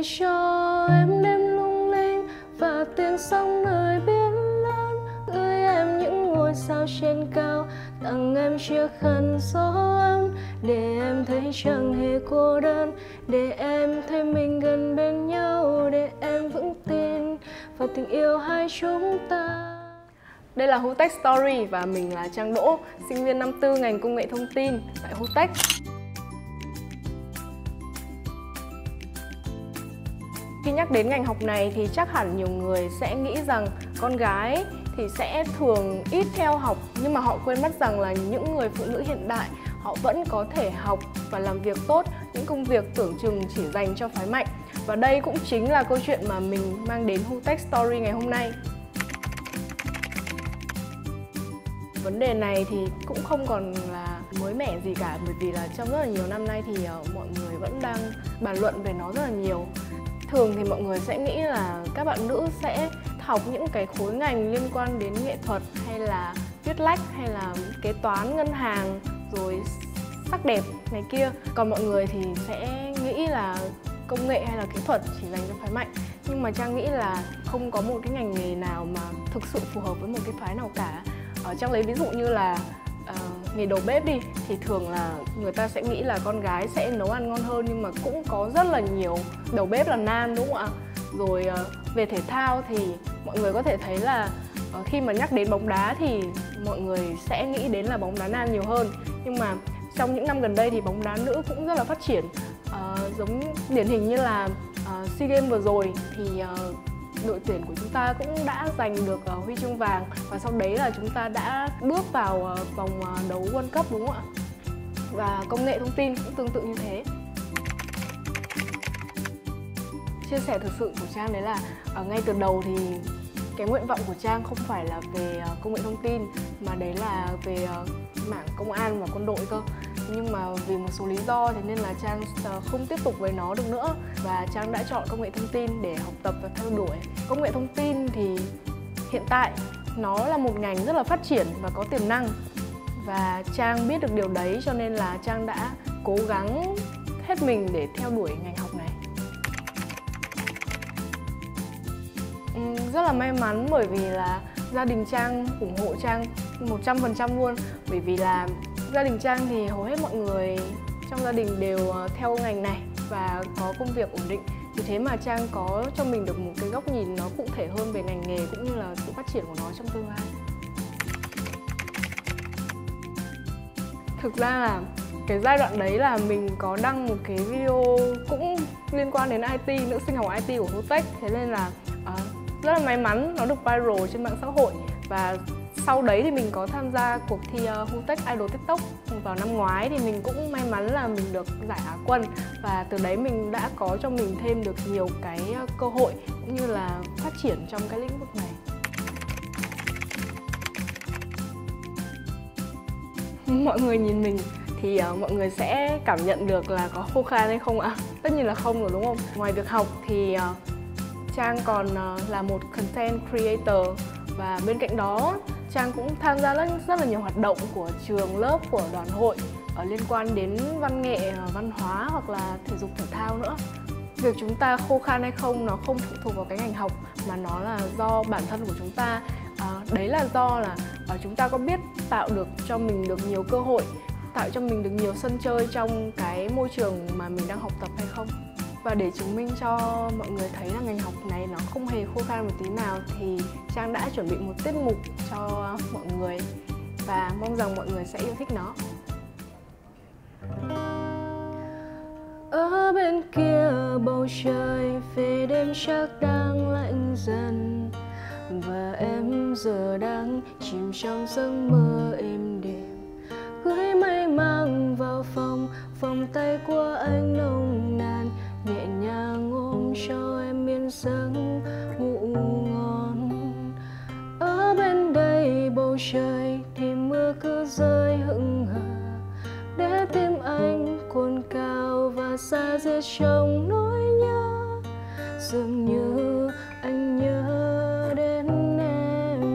cho em đêm lung linh và tiếng sóng nơi biển lớn, gửi em những ngôi sao trên cao, tặng em chiếc khăn gió ấm để em thấy chẳng hề cô đơn, để em thấy mình gần bên nhau, để em vững tin vào tình yêu hai chúng ta. Đây là Hutech Story và mình là Trang Đỗ, sinh viên năm 4 ngành công nghệ thông tin tại Hutech. Khi nhắc đến ngành học này thì chắc hẳn nhiều người sẽ nghĩ rằng con gái thì sẽ thường ít theo học, nhưng mà họ quên mất rằng là những người phụ nữ hiện đại họ vẫn có thể học và làm việc tốt những công việc tưởng chừng chỉ dành cho phái mạnh. Và đây cũng chính là câu chuyện mà mình mang đến Hutech Story ngày hôm nay. Vấn đề này thì cũng không còn là mới mẻ gì cả, bởi vì là trong rất là nhiều năm nay thì mọi người vẫn đang bàn luận về nó rất là nhiều. Thường thì mọi người sẽ nghĩ là các bạn nữ sẽ học những cái khối ngành liên quan đến nghệ thuật hay là viết lách hay là kế toán, ngân hàng, rồi sắc đẹp này kia. Còn mọi người thì sẽ nghĩ là công nghệ hay là kỹ thuật chỉ dành cho phái mạnh. Nhưng mà Trang nghĩ là không có một cái ngành nghề nào mà thực sự phù hợp với một cái phái nào cả. Trang lấy ví dụ như là nghề đầu bếp đi, thì thường là người ta sẽ nghĩ là con gái sẽ nấu ăn ngon hơn, nhưng mà cũng có rất là nhiều đầu bếp là nam, đúng không ạ? Rồi về thể thao thì mọi người có thể thấy là khi mà nhắc đến bóng đá thì mọi người sẽ nghĩ đến là bóng đá nam nhiều hơn. Nhưng mà trong những năm gần đây thì bóng đá nữ cũng rất là phát triển. Giống điển hình như là SEA Games vừa rồi thì đội tuyển của chúng ta cũng đã giành được huy chương vàng, và sau đấy là chúng ta đã bước vào vòng đấu World Cup, đúng không ạ? Và công nghệ thông tin cũng tương tự như thế. Chia sẻ thực sự của Trang đấy là ngay từ đầu thì cái nguyện vọng của Trang không phải là về công nghệ thông tin, mà đấy là về mảng công an và quân đội cơ. Nhưng mà vì một số lý do thế nên là Trang không tiếp tục với nó được nữa, và Trang đã chọn công nghệ thông tin để học tập và theo đuổi. Công nghệ thông tin thì hiện tại nó là một ngành rất là phát triển và có tiềm năng, và Trang biết được điều đấy cho nên là Trang đã cố gắng hết mình để theo đuổi ngành học này. Rất là may mắn bởi vì là gia đình Trang ủng hộ Trang 100% luôn. Bởi vì là gia đình Trang thì hầu hết mọi người trong gia đình đều theo ngành này và có công việc ổn định. Vì thế mà Trang có cho mình được một cái góc nhìn nó cụ thể hơn về ngành nghề cũng như là sự phát triển của nó trong tương lai. Thực ra là cái giai đoạn đấy là mình có đăng một cái video cũng liên quan đến IT, nữ sinh học IT của Hutech. Thế nên là rất là may mắn nó được viral trên mạng xã hội. Và sau đấy thì mình có tham gia cuộc thi Hutech Idol TikTok vào năm ngoái, thì mình cũng may mắn là mình được giải Á quân. Và từ đấy mình đã có cho mình thêm được nhiều cái cơ hội cũng như là phát triển trong cái lĩnh vực này. Mọi người nhìn mình thì mọi người sẽ cảm nhận được là có khô khan hay không ạ? Tất nhiên là không rồi, đúng không? Ngoài việc học thì Trang còn là một content creator, và bên cạnh đó Trang cũng tham gia rất là nhiều hoạt động của trường lớp, của đoàn hội liên quan đến văn nghệ, văn hóa hoặc là thể dục thể thao nữa. Việc chúng ta khô khan hay không nó không phụ thuộc vào cái ngành học, mà nó là do bản thân của chúng ta. Đấy là do là chúng ta có biết tạo được cho mình được nhiều cơ hội, tạo cho mình được nhiều sân chơi trong cái môi trường mà mình đang học tập hay không. Và để chứng minh cho mọi người thấy là ngành học này nó không hề khô khan một tí nào thì Trang đã chuẩn bị một tiết mục cho mọi người, và mong rằng mọi người sẽ yêu thích nó. Ở bên kia bầu trời về đêm chắc đang lạnh dần, và em giờ đang chìm trong giấc mơ êm đềm, gửi mây mang vào phòng, vòng tay của anh nồng nàn nhẹ nhàng ôm cho em yên giấc ngủ ngon. Ở bên đây bầu trời thì mưa cứ rơi hững hờ, để tim anh cuồn cao và xa diết trong nỗi nhớ. Dường như anh nhớ đến em,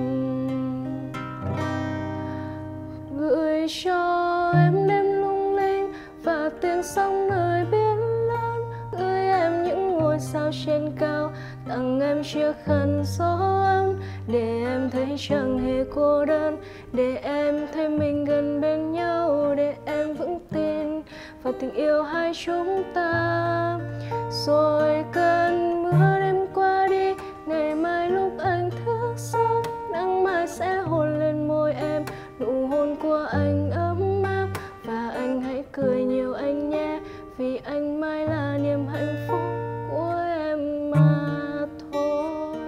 gửi cho em đêm lung linh và tiếng sóng nơi biển lớn, gửi em những ngôi ngôi sao trên cao, tặng em chiếc khăn gió ấm để em thấy chẳng hề cô đơn, để em thấy mình gần bên nhau, để em vững tin vào tình yêu hai chúng ta. Rồi cơn mưa đêm qua đi, ngày mai lúc anh thức giấc, nắng mai sẽ hôn lên môi em, nụ hôn của anh ấm áp. Và anh hãy cười nhiều anh nhé, vì anh mãi là niềm hạnh phúc của em mà thôi.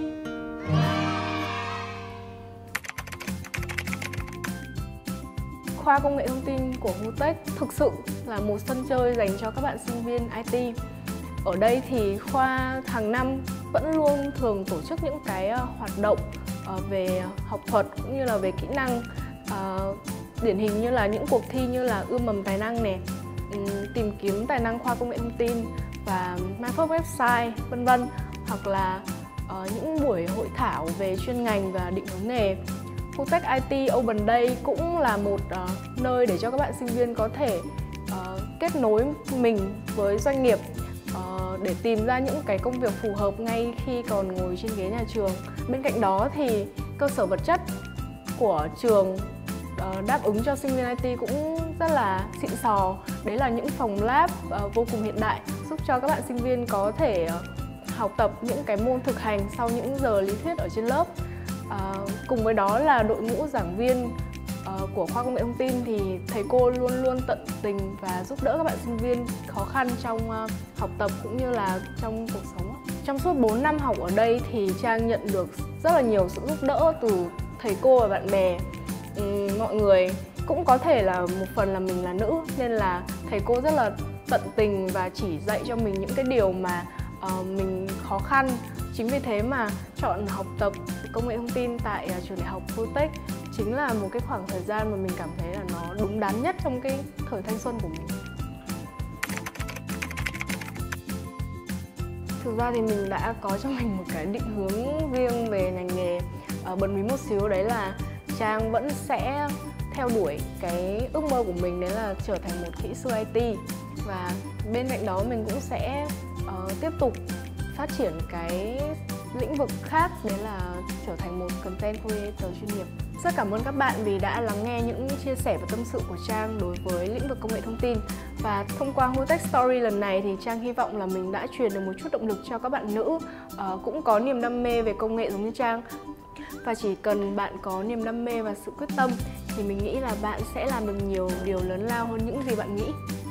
Khoa Công nghệ Thông tin của HUTEC thực sự là một sân chơi dành cho các bạn sinh viên IT. Ở đây thì khoa hàng năm vẫn luôn thường tổ chức những cái hoạt động về học thuật cũng như là về kỹ năng. Điển hình như là những cuộc thi như là ươm mầm tài năng này, tìm kiếm tài năng khoa công nghệ thông tin và Myphone website vân vân, hoặc là những buổi hội thảo về chuyên ngành và định hướng nghề. HUTEC IT Open Day cũng là một nơi để cho các bạn sinh viên có thể kết nối mình với doanh nghiệp để tìm ra những cái công việc phù hợp ngay khi còn ngồi trên ghế nhà trường. Bên cạnh đó thì cơ sở vật chất của trường đáp ứng cho sinh viên IT cũng rất là xịn sò. Đấy là những phòng lab vô cùng hiện đại, giúp cho các bạn sinh viên có thể học tập những cái môn thực hành sau những giờ lý thuyết ở trên lớp. Cùng với đó là đội ngũ giảng viên của khoa công nghệ thông tin thì thầy cô luôn luôn tận tình và giúp đỡ các bạn sinh viên khó khăn trong học tập cũng như là trong cuộc sống. Trong suốt 4 năm học ở đây thì Trang nhận được rất là nhiều sự giúp đỡ từ thầy cô và bạn bè. Mọi người cũng có thể là một phần là mình là nữ nên là thầy cô rất là tận tình và chỉ dạy cho mình những cái điều mà mình khó khăn. Chính vì thế mà chọn học tập công nghệ thông tin tại trường đại học HUTEC chính là một cái khoảng thời gian mà mình cảm thấy là nó đúng đắn nhất trong cái thời thanh xuân của mình. Thực ra thì mình đã có cho mình một cái định hướng riêng về ngành nghề. Bật mí một xíu đấy là Trang vẫn sẽ theo đuổi cái ước mơ của mình, đấy là trở thành một kỹ sư IT. Và bên cạnh đó mình cũng sẽ tiếp tục phát triển cái lĩnh vực khác, đấy là trở thành một content creator chuyên nghiệp. Rất cảm ơn các bạn vì đã lắng nghe những chia sẻ và tâm sự của Trang đối với lĩnh vực công nghệ thông tin. Và thông qua HUTEC Story lần này thì Trang hy vọng là mình đã truyền được một chút động lực cho các bạn nữ cũng có niềm đam mê về công nghệ giống như Trang. Và chỉ cần bạn có niềm đam mê và sự quyết tâm thì mình nghĩ là bạn sẽ làm được nhiều điều lớn lao hơn những gì bạn nghĩ.